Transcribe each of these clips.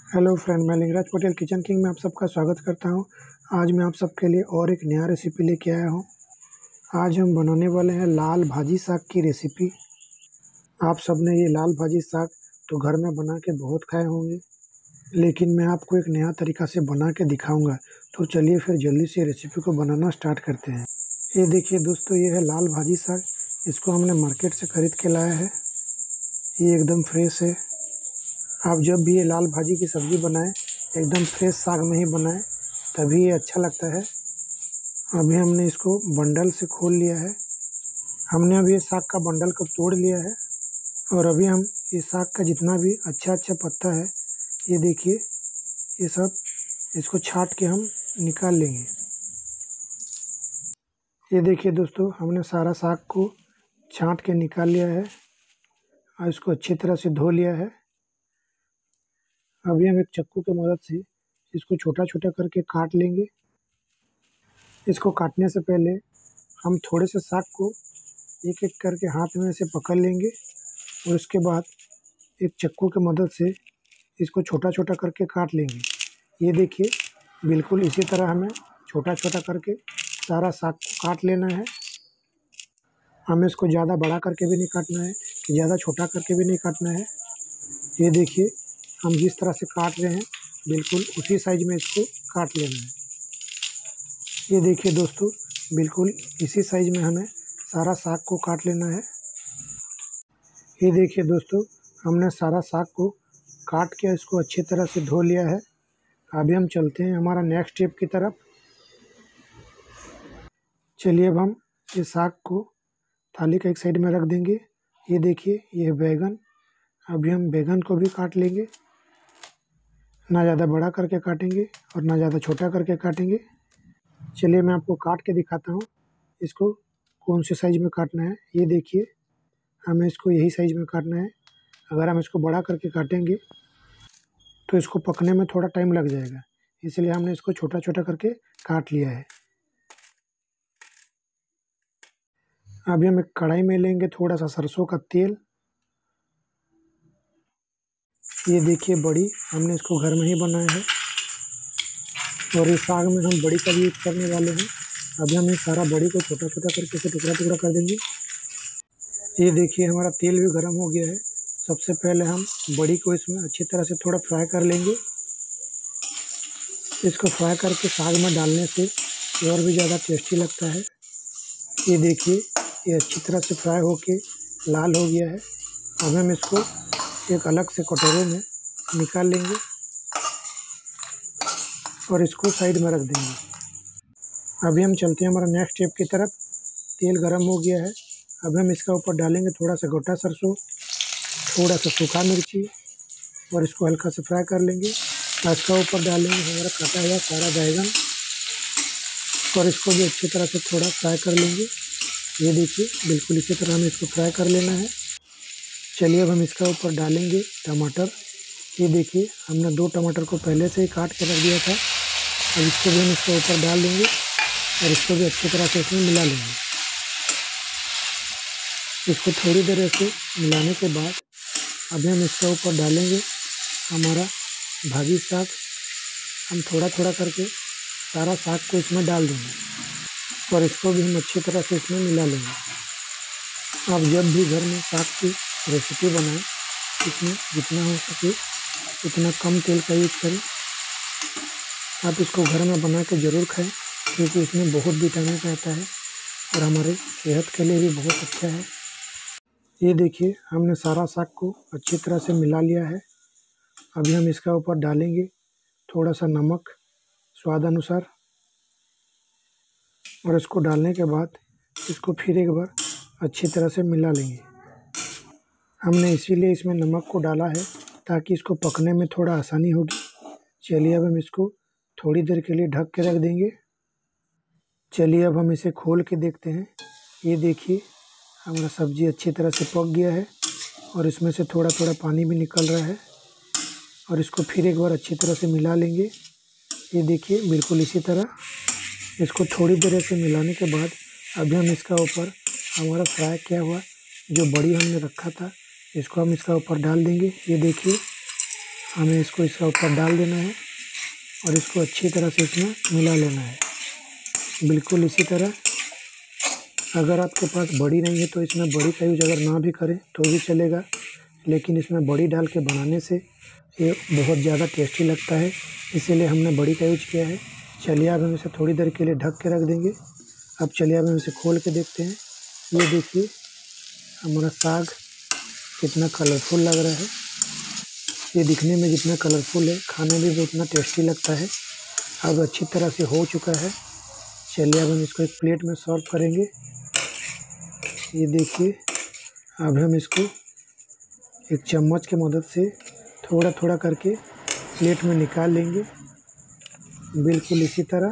Hello friend, मैं Lingaraj Patel kitchen king में आप सबका स्वागत करता हूं। आज मैं आप सबके लिए और एक नया रेसिपी लेके आया हूं। आज हम बनाने वाले हैं लाल भाजी साग की रेसिपी। आप सबने ये लाल भाजी साग तो घर में बना के बहुत खाए होंगे, लेकिन मैं आपको एक नया तरीका से बना के दिखाऊंगा। तो चलिए फिर जल्दी से रेसिपी को बनाना स्टार्ट करते हैं। ये देखिए दोस्तों, ये है लाल भाजी साग। इसको हमने मार्केट से खरीद के लाया है। ये एकदम फ्रेश है। आप जब भी ये लाल भाजी की सब्ज़ी बनाएं, एकदम फ्रेश साग में ही बनाएं, तभी ये अच्छा लगता है। अभी हमने इसको बंडल से खोल लिया है। हमने अभी ये साग का बंडल को तोड़ लिया है और अभी हम ये साग का जितना भी अच्छा अच्छा पत्ता है, ये देखिए, ये सब इसको छांट के हम निकाल लेंगे। ये देखिए दोस्तों, हमने सारा साग को छांट के निकाल लिया है और इसको अच्छी तरह से धो लिया है। अभी हम एक चाकू की मदद से इसको छोटा छोटा करके काट लेंगे। इसको काटने से पहले हम थोड़े से साग को एक एक करके हाथ में से पकड़ लेंगे और उसके बाद एक चाकू की मदद से इसको छोटा छोटा करके काट लेंगे। ये देखिए, बिल्कुल इसी तरह हमें छोटा छोटा करके सारा साग को काट लेना है। हमें इसको ज़्यादा बड़ा करके भी नहीं काटना है कि ज़्यादा छोटा करके भी नहीं काटना है। ये देखिए, हम जिस तरह से काट रहे हैं बिल्कुल उसी साइज में इसको काट लेना है। ये देखिए दोस्तों, बिल्कुल इसी साइज में हमें सारा साग को काट लेना है। ये देखिए दोस्तों, हमने सारा साग को काट के इसको अच्छी तरह से धो लिया है। अभी हम चलते हैं हमारा नेक्स्ट स्टेप की तरफ। चलिए अब हम इस साग को थाली का एक साइड में रख देंगे। ये देखिए, ये है बैगन। अभी हम बैगन को भी काट लेंगे। ना ज़्यादा बड़ा करके काटेंगे और ना ज़्यादा छोटा करके काटेंगे। चलिए मैं आपको काट के दिखाता हूँ इसको कौन से साइज़ में काटना है। ये देखिए, हमें इसको यही साइज़ में काटना है। अगर हम इसको बड़ा करके काटेंगे तो इसको पकने में थोड़ा टाइम लग जाएगा, इसलिए हमने इसको छोटा छोटा करके काट लिया है। अभी हम एक कढ़ाई में लेंगे थोड़ा सा सरसों का तेल। ये देखिए बड़ी, हमने इसको घर में ही बनाया है और इस साग में हम बड़ी का भी यूज़ करने वाले हैं। अभी हम इस सारा बड़ी को छोटा छोटा करके इसे टुकड़ा टुकड़ा कर देंगे। ये देखिए, हमारा तेल भी गर्म हो गया है। सबसे पहले हम बड़ी को इसमें अच्छी तरह से थोड़ा फ्राई कर लेंगे। इसको फ्राई करके साग में डालने से ये और भी ज़्यादा टेस्टी लगता है। ये देखिए, ये अच्छी तरह से फ्राई होके लाल हो गया है। अब हम इसको एक अलग से कटोरे में निकाल लेंगे और इसको साइड में रख देंगे। अभी हम चलते हैं हमारा नेक्स्ट स्टेप की तरफ। तेल गरम हो गया है। अब हम इसका ऊपर डालेंगे थोड़ा सा गोटा सरसों, थोड़ा सा सूखा मिर्ची और इसको हल्का से फ्राई कर लेंगे। इसका ऊपर डालेंगे हमारा काटा हुआ सारा बैगन और इसको भी अच्छी तरह से थोड़ा फ्राई कर लेंगे। ये देखिए, बिल्कुल इसी तरह हमें इसको फ्राई कर लेना है। चलिए अब हम इसका ऊपर डालेंगे टमाटर। ये देखिए, हमने 2 टमाटर को पहले से ही काट के रख दिया था। अब इसको भी हम इसके ऊपर डाल देंगे और इसको भी अच्छी तरह से इसमें मिला लेंगे। इसको थोड़ी देर ऐसे मिलाने के बाद अभी हम इसके ऊपर डालेंगे हमारा भाजी साग। हम थोड़ा थोड़ा करके सारा साग को इसमें डाल देंगे और इसको भी हम अच्छी तरह से इसमें मिला लेंगे। आप जब भी घर में साग की रेसिपी बनाएं, इसमें जितना हो सके उतना कम तेल का यूज़ करें। आप इसको घर में बना के ज़रूर खाएं, क्योंकि इसमें बहुत विटामिन रहता है और हमारे सेहत के लिए भी बहुत अच्छा है। ये देखिए, हमने सारा साग को अच्छी तरह से मिला लिया है। अभी हम इसका ऊपर डालेंगे थोड़ा सा नमक स्वाद अनुसार और इसको डालने के बाद इसको फिर एक बार अच्छी तरह से मिला लेंगे। हमने इसीलिए इसमें नमक को डाला है ताकि इसको पकने में थोड़ा आसानी होगी। चलिए अब हम इसको थोड़ी देर के लिए ढक के रख देंगे। चलिए अब हम इसे खोल के देखते हैं। ये देखिए, हमारा सब्ज़ी अच्छी तरह से पक गया है और इसमें से थोड़ा थोड़ा पानी भी निकल रहा है और इसको फिर एक बार अच्छी तरह से मिला लेंगे। ये देखिए, बिल्कुल इसी तरह इसको थोड़ी देर से मिलाने के बाद अभी हम इसका ऊपर हमारा फ्राई किया हुआ जो बड़ी हमने रखा था, इसको हम इसका ऊपर डाल देंगे। ये देखिए, हमें इसको इसका ऊपर डाल देना है और इसको अच्छी तरह से इसमें मिला लेना है। बिल्कुल इसी तरह। अगर आपके पास बड़ी नहीं है तो इसमें बड़ी का यूज अगर ना भी करें तो भी चलेगा, लेकिन इसमें बड़ी डाल के बनाने से ये बहुत ज़्यादा टेस्टी लगता है, इसीलिए हमने बड़ी का यूज किया है। चलिए अब हम इसे थोड़ी देर के लिए ढक के रख देंगे। अब चलिए अब हम इसे खोल के देखते हैं। ये देखिए हमारा साग कितना कलरफुल लग रहा है। ये दिखने में जितना कलरफुल है, खाने में भी उतना टेस्टी लगता है। अब अच्छी तरह से हो चुका है। चलिए अब हम इसको एक प्लेट में सर्व करेंगे। ये देखिए अब हम इसको एक चम्मच की मदद से थोड़ा थोड़ा करके प्लेट में निकाल लेंगे। बिल्कुल इसी तरह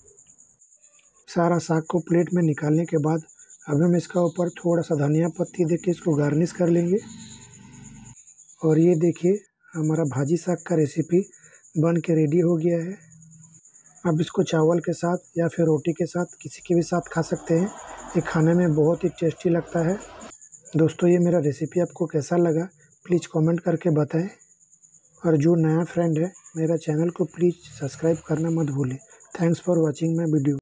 सारा साग को प्लेट में निकालने के बाद अब हम इसका ऊपर थोड़ा सा धनिया पत्ती देके इसको गार्निश कर लेंगे। और ये देखिए हमारा भाजी साग का रेसिपी बन के रेडी हो गया है। अब इसको चावल के साथ या फिर रोटी के साथ किसी के भी साथ खा सकते हैं। ये खाने में बहुत ही टेस्टी लगता है। दोस्तों ये मेरा रेसिपी आपको कैसा लगा प्लीज़ कमेंट करके बताएं। और जो नया फ्रेंड है मेरा चैनल को प्लीज़ सब्सक्राइब करना मत भूलें। Thanks for watching my video.